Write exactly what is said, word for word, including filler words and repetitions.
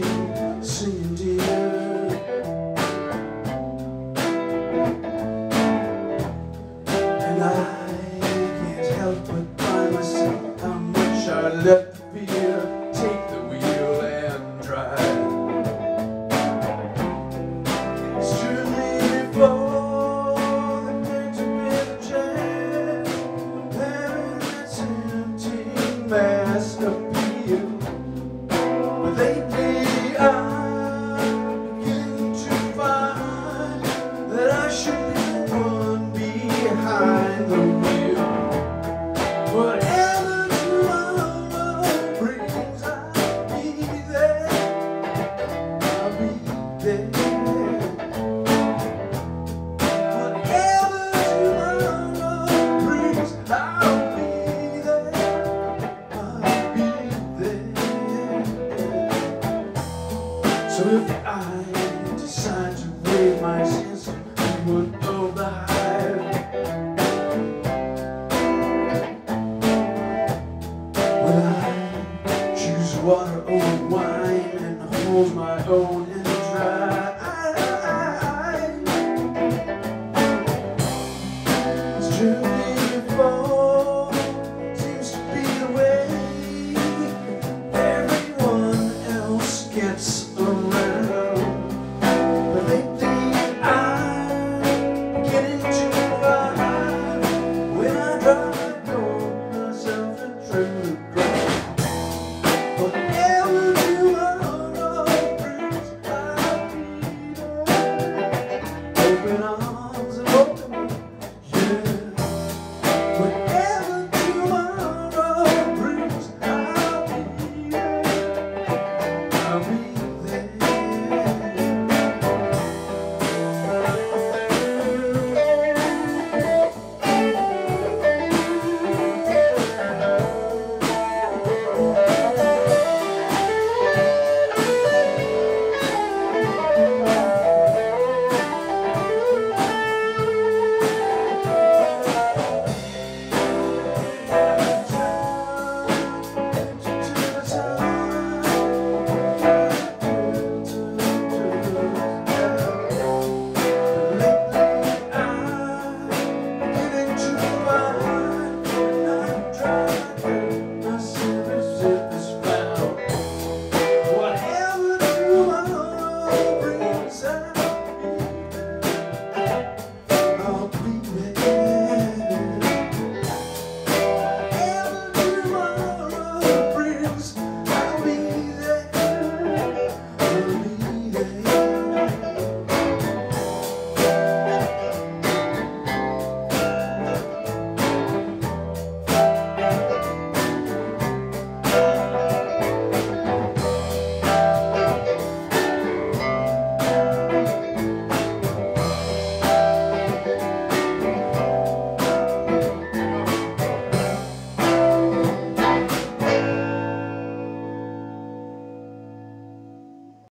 singing, dear. And I can't help but find myself how much I let fear take the wheel and drive. It's truly before the days have been a jam, having this empty mass appeal. But lately I'm beginning to find that I should be the one behind the wheel. Whatever tomorrow brings, I'll be there. I'll be there. Whatever tomorrow brings, I'll be there. I'll be there. So if I decide to wave my hands, you would know the hive. Will I choose water over wine and hold my own and try? It's truly before, seems to be the way everyone else gets around. But lately I'm getting to find when I drive I go myself and through the ground. Whatever tomorrow brings, I'll be there. Open arms and open, yeah. Whatever tomorrow brings, I'll be there. I'll be